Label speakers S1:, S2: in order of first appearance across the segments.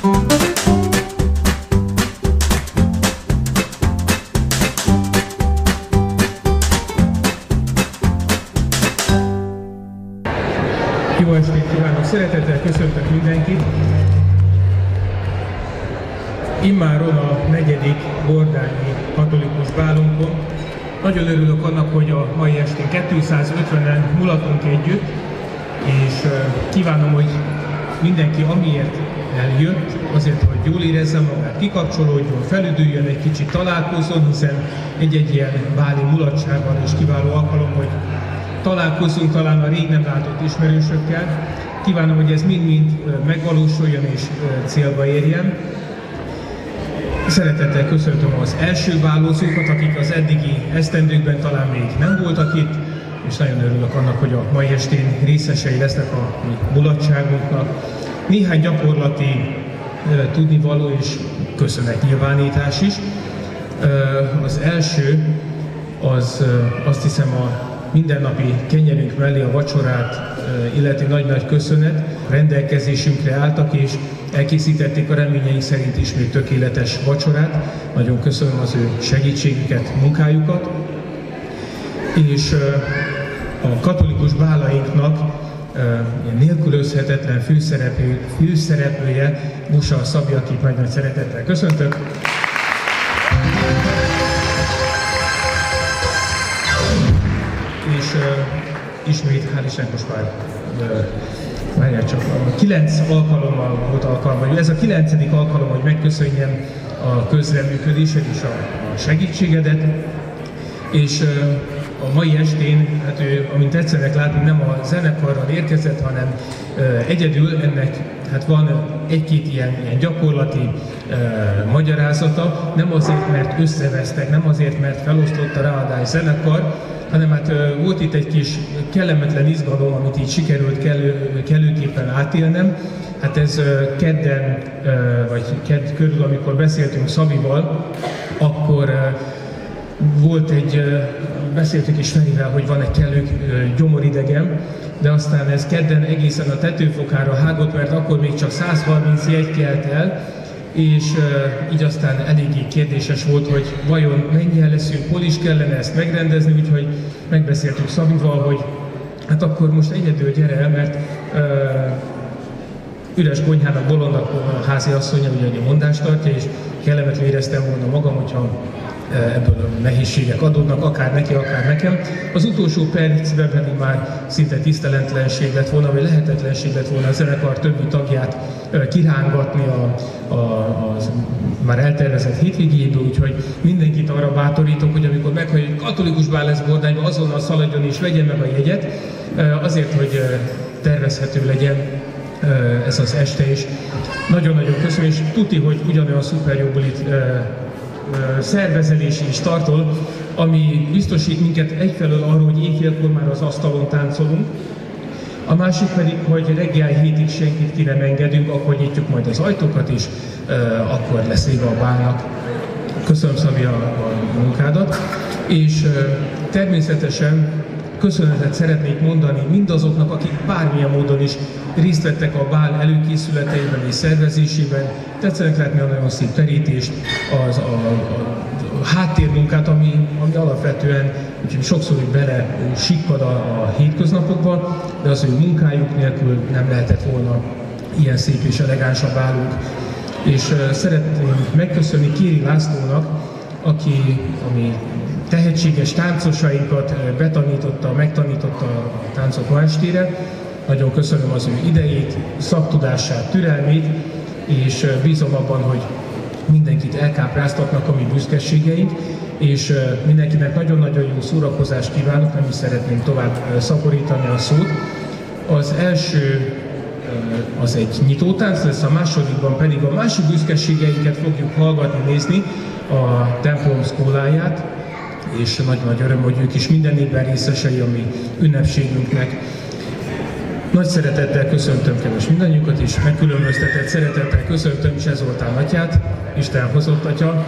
S1: Jó estét kívánok! Szeretettel köszöntök mindenkit! Immáron a 4. bordányi katolikus bálunkon. Nagyon örülök annak, hogy a mai estén 250-en mulatunk együtt, és kívánom, hogy mindenki amiért eljött, azért, hogy jól érezze magát, kikapcsolódjon, felüdüljön egy kicsit, találkozzon, hiszen egy-egy ilyen báli mulatságban is kiváló alkalom, hogy találkozzunk talán a rég nem látott ismerősökkel. Kívánom, hogy ez mind-mind megvalósuljon és célba érjen. Szeretettel köszöntöm az első bálózókat, akik az eddigi esztendőkben talán még nem voltak itt, és nagyon örülök annak, hogy a mai estén részesei lesznek a mulatságunknak. Néhány gyakorlati tudnivaló és köszönetnyilvánítás is. Az első, az azt hiszem a mindennapi kenyerünk mellé a vacsorát illeti nagy-nagy köszönet. Rendelkezésünkre álltak és elkészítették a reményeink szerint ismét tökéletes vacsorát. Nagyon köszönöm az ő segítségüket, munkájukat. És a katolikus bálainknak nélkülözhetetlen főszereplője Busa Szabi, akit nagy szeretettel köszöntök. És ismét, hál' Istennek most már várjál csak, 9 alkalommal volt alkalom, ez a 9. alkalom, hogy megköszönjem a közreműködésed és a segítségedet, és a mai estén, hát ő, amint tetszenek látni, nem a zenekarral érkezett, hanem egyedül. Ennek hát van egy-két ilyen gyakorlati magyarázata, nem azért, mert összevesztek, nem azért, mert felosztott a Ráadály zenekar, hanem hát volt itt egy kis kellemetlen izgalom, amit így sikerült kellőképpen átélnem. Hát ez kedden, vagy kedd körül, amikor beszéltünk Szabival, akkor volt beszéltük is Ferivel, hogy van egy kellő gyomoridegem, de aztán ez kedden egészen a tetőfokára hágott, mert akkor még csak 130 jegy kelt el, és így aztán eléggé kérdéses volt, hogy vajon mennyien leszünk, hol is kellene ezt megrendezni, úgyhogy megbeszéltük Szabival, hogy hát akkor most egyedül gyere el, mert üres konyhának bolondnak a háziasszonya, ugye a mondást tartja, és kellemetlen éreztem volna magam, hogyha ebből a nehézségek adódnak, akár neki, akár nekem. Az utolsó percben pedig már szinte tiszteletlenség lett volna, vagy lehetetlenség lett volna a zenekar többi tagját kirángatni a már eltervezett hétvégéjéből, úgyhogy mindenkit arra bátorítok, hogy amikor meghallja, hogy katolikus bál lesz Bordányban, azonnal szaladjon és vegye meg a jegyet, azért, hogy tervezhető legyen ez az este is. Nagyon-nagyon köszönöm, és tuti, hogy ugyanolyan szuper jó bulit szervezelési is tartol, ami biztosít minket egyfelől arról, hogy éjfélkor már az asztalon táncolunk, a másik pedig, hogy reggel 7-ig senkit ki nem engedünk, akkor nyitjuk majd az ajtókat, és akkor lesz vége a bálnak. Köszönöm, Szabi, a munkádat, és természetesen köszönetet szeretnék mondani mindazoknak, akik bármilyen módon is részt vettek a bál előkészületeiben és szervezésében. Tetszenek látni a nagyon szép terítést, a háttérmunkát, ami alapvetően sokszor bele sikkad a hétköznapokba, de az ő munkájuk nélkül nem lehetett volna ilyen szép és elegáns a bálunk. És szeretném megköszönni Kéri Lászlónak, aki ami tehetséges táncosainkat megtanította a táncok ma estére. Nagyon köszönöm az ő idejét, szaktudását, türelmét, és bízom abban, hogy mindenkit elkápráztatnak a mi büszkeségeink, és mindenkinek nagyon-nagyon jó szórakozást kívánok, nem is szeretném tovább szaporítani a szót. Az első az egy nyitótánc lesz, a másodikban pedig a másik büszkeségeinket fogjuk hallgatni, nézni, a templom szkóláját, és nagy-nagy öröm, hogy ők is minden évben részesei a mi ünnepségünknek. Nagy szeretettel köszöntöm kedves mindannyiukat, és megkülönböztetett szeretettel köszöntöm Cseh Zoltán atyát, Isten hozott atya.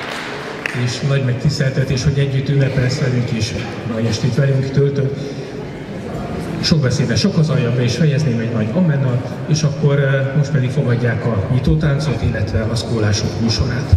S1: És nagy megtiszteltetés, hogy együtt ünnepelsz velünk is, mai estét velünk töltött. Sok beszéde sok az aljam, be is fejezném egy nagy ammennal, és akkor most pedig fogadják a nyitótáncot, illetve a szkólások műsorát.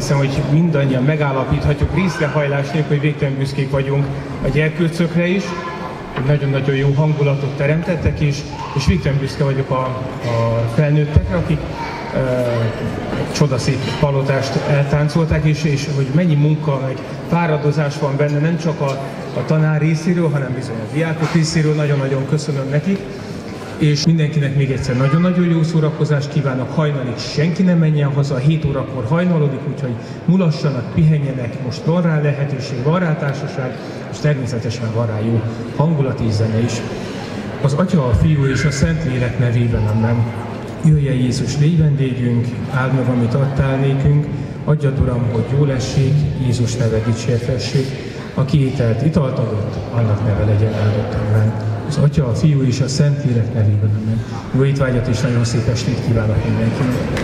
S1: hiszem, hogy mindannyian megállapíthatjuk részrehajlás nélkül, hogy végtelen büszkék vagyunk a gyerkőcökre is, hogy nagyon-nagyon jó hangulatot teremtettek, és végtelen büszke vagyok a felnőttekre, akik csodaszép palotást eltáncolták, és hogy mennyi munka, meg fáradozás van benne, nem csak a tanár részéről, hanem bizony a diákok részéről. Nagyon-nagyon köszönöm nekik, és mindenkinek még egyszer nagyon-nagyon jó szórakozást kívánok. Hajnalig senki nem menjen haza, 7 órakor hajnalodik, úgyhogy mulassanak, pihenjenek, most van rá lehetőség, van rá társaság, és természetesen van rá jó hangulat és zene is. Az Atya, a Fiú és a Szentlélek nevében, amen. Jöjjön Jézus, légy vendégünk, áld meg, amit adtál nékünk, adjad, Uram, hogy jól essék, Jézus neve dicsértessék. Aki ételt, italt adott, annak neve legyen áldott, amen. Az Atya, a Fiú és a Szentlélek nevében, amen. Jó étvágyat és nagyon szép estét kívánok mindenkinek!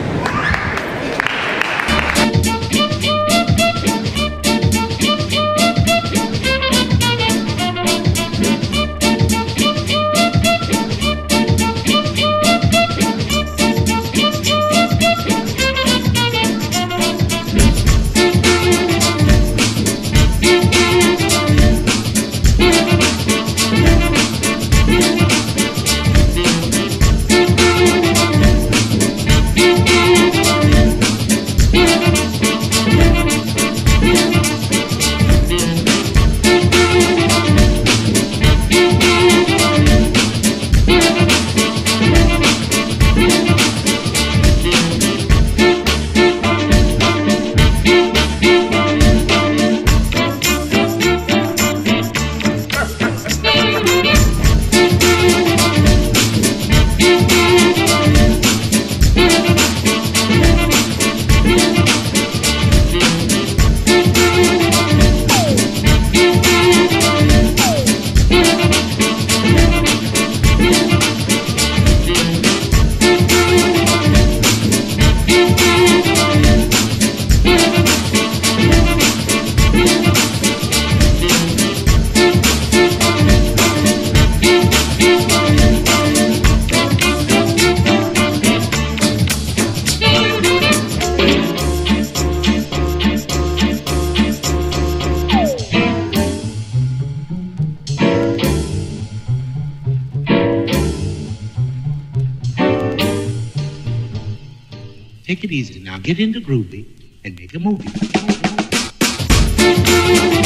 S2: Take it easy now. Get into groovy and make a movie.